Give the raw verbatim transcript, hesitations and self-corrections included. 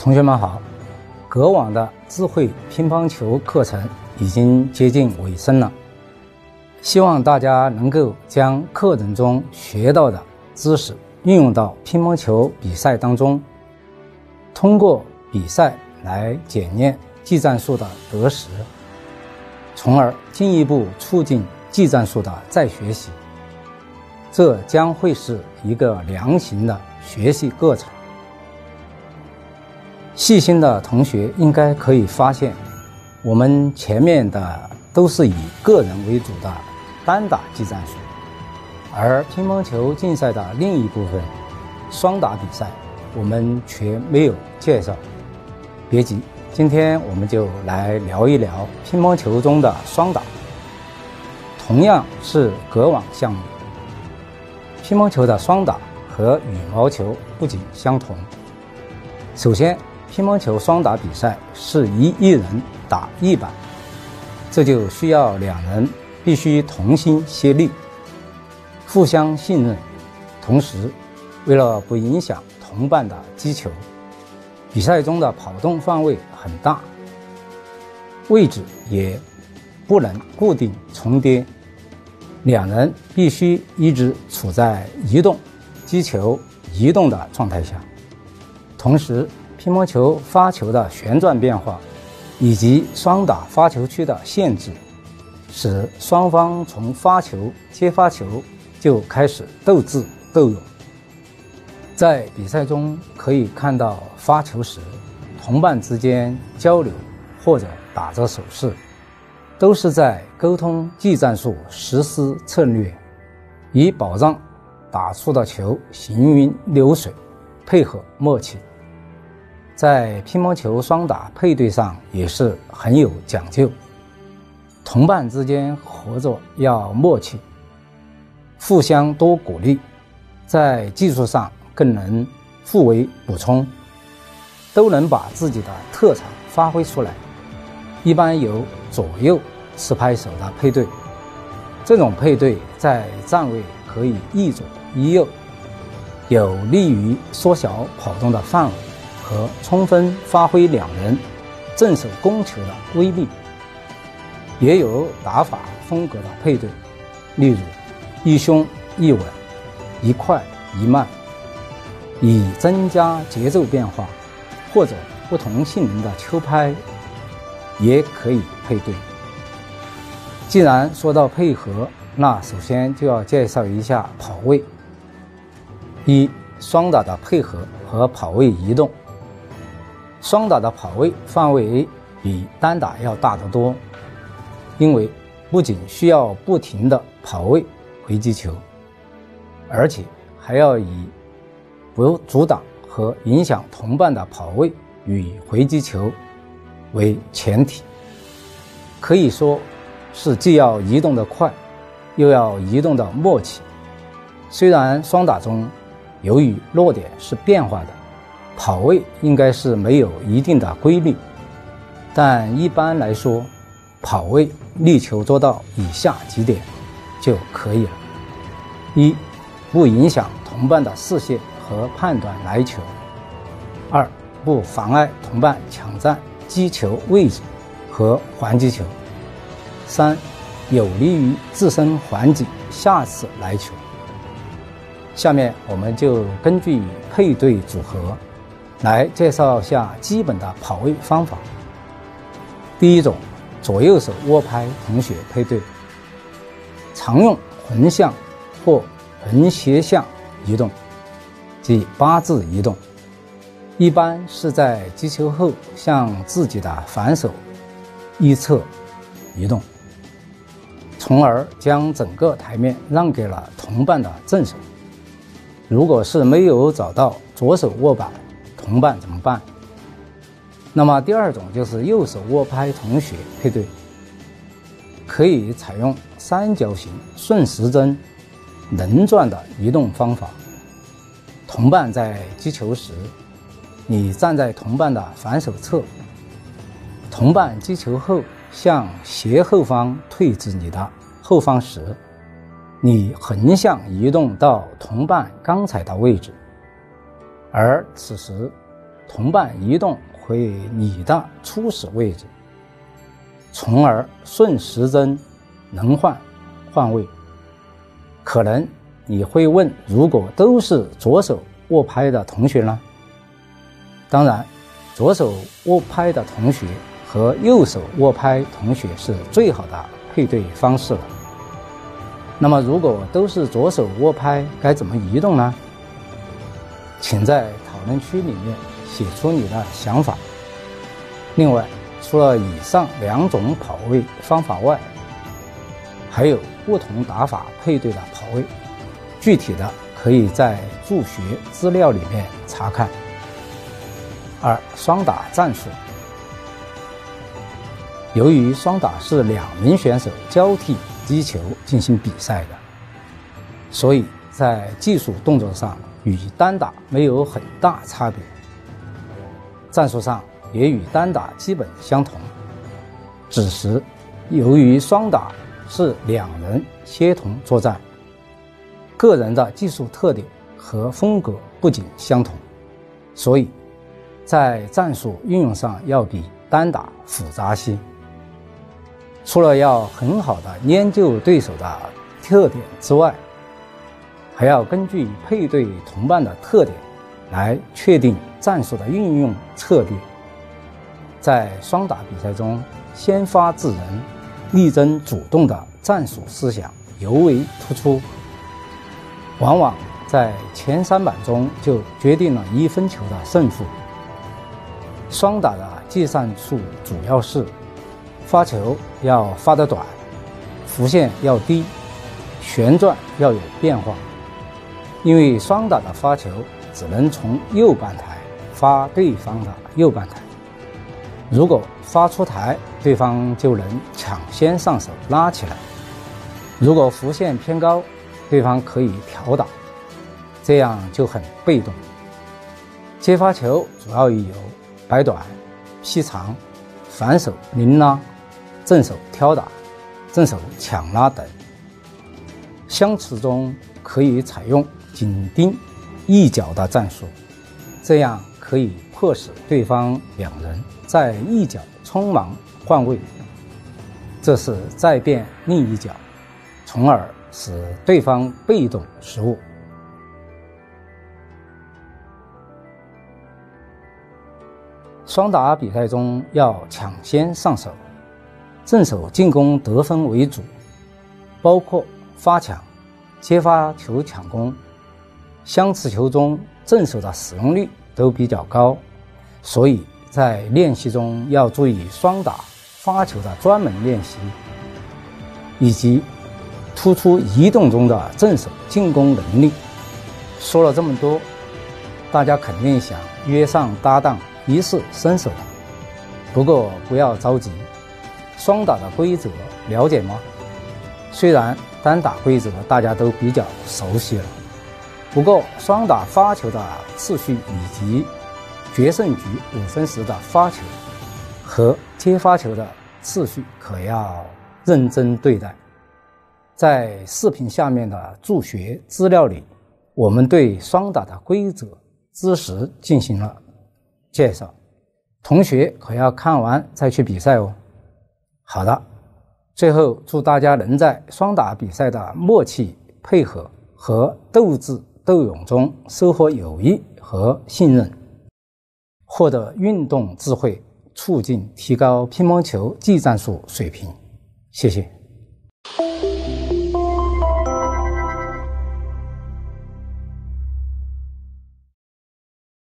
同学们好，格网的智慧乒乓球课程已经接近尾声了，希望大家能够将课程中学到的知识运用到乒乓球比赛当中，通过比赛来检验技战术的得失，从而进一步促进技战术的再学习。这将会是一个良性的学习过程。细心的同学应该可以发现，我们前面的都是以个人为主的单打技战术，而乒乓球竞赛的另一部分双打比赛我们却没有介绍。别急，今天我们就来聊一聊乒乓球中的双打。同样是格网项目，乒乓球的双打和羽毛球不仅相同。首先，乒乓球双打比赛是一一人打一板，这就需要两人必须同心协力，互相信任。同时，为了不影响同伴的击球，比赛中的跑动范围很大，位置也不能固定重叠，两人必须一直处在移动、击球、移动的状态下。同时，乒乓球发球的旋转变化以及双打发球区的限制，使双方从发球、接发球就开始斗智斗勇。在比赛中可以看到，发球时同伴之间交流或者打着手势，都是在沟通技战术实施策略，以保障打出的球行云流水，配合默契。在乒乓球双打配对上也是很有讲究，同伴之间合作要默契，互相多鼓励，在技术上更能互为补充，都能把自己的特长发挥出来。一般有左右持拍手的配对，这种配对在站位可以一左一右，有利于缩小跑动的范围和充分发挥两人正手攻球的威力。也有打法风格的配对，例如一凶一稳，一快一慢，以增加节奏变化，或者不同性能的球拍也可以配对。既然说到配合，那首先就要介绍一下跑位。一、双打的配合和跑位移动。双打的跑位范围比单打要大得多，因为不仅需要不停地跑位回击球，而且还要以不阻挡和影响同伴的跑位与回击球为前提，可以说是既要移动的快，又要移动的默契。虽然双打中由于落点是变化的，跑位应该是没有一定的规律，但一般来说，跑位力求做到以下几点就可以了。一、不影响同伴的视线和判断来球。二、不妨碍同伴抢占击球位置和还击球。三、有利于自身还击下次来球。下面我们就根据配对组合来介绍下基本的跑位方法。第一种，左右手握拍同学配对，常用横向或横斜向移动，即八字移动，一般是在击球后向自己的反手一侧移动，从而将整个台面让给了同伴的正手。如果是没有找到左手握板同伴怎么办？那么第二种就是右手握拍同学配对，可以采用三角形顺时针棱转的移动方法。同伴在击球时，你站在同伴的反手侧，同伴击球后向斜后方退至你的后方时，你横向移动到同伴刚才的位置，而此时同伴移动回你的初始位置，从而顺时针轮换换位。可能你会问，如果都是左手握拍的同学呢？当然，左手握拍的同学和右手握拍同学是最好的配对方式了。那么如果都是左手握拍，该怎么移动呢？请在讨论区里面写出你的想法。另外，除了以上两种跑位方法外，还有不同打法配对的跑位，具体的可以在助学资料里面查看。二、双打战术。由于双打是两名选手交替击球进行比赛的，所以在技术动作上与单打没有很大差别，战术上也与单打基本相同。只是由于双打是两人协同作战，个人的技术特点和风格不仅相同，所以在战术运用上要比单打复杂些。除了要很好的研究对手的特点之外，还要根据配对同伴的特点来确定战术的运用策略。在双打比赛中，先发制人、力争主动的战术思想尤为突出，往往在前三板中就决定了一分球的胜负。双打的计算术主要是发球要发得短，弧线要低，旋转要有变化。因为双打的发球只能从右半台发对方的右半台，如果发出台，对方就能抢先上手拉起来；如果弧线偏高，对方可以调打，这样就很被动。接发球主要有摆短、劈长、反手凌拉、正手挑打、正手抢拉等。相持中可以采用紧盯一脚的战术，这样可以迫使对方两人在一脚匆忙换位，这是再变另一脚，从而使对方被动失误。双打比赛中要抢先上手，正手进攻得分为主，包括发抢、接发球抢攻。相持球中正手的使用率都比较高，所以在练习中要注意双打发球的专门练习，以及突出移动中的正手进攻能力。说了这么多，大家肯定想约上搭档一试身手了。不过不要着急，双打的规则了解吗？虽然单打规则大家都比较熟悉了，不过双打发球的次序以及决胜局五分时的发球和接发球的次序可要认真对待。在视频下面的助学资料里，我们对双打的规则知识进行了介绍，同学可要看完再去比赛哦。好的，最后祝大家能在双打比赛的默契配合和斗智斗勇中收获友谊和信任，获得运动智慧，促进提高乒乓球技战术水平。谢谢。